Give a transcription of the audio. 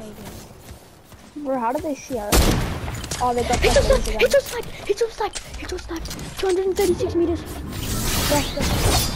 Bro, how did they see us? Oh, they got Hit your snipe! Hit your snipe! Hit your snipe! Hit your snipe! 236 meters. Yes.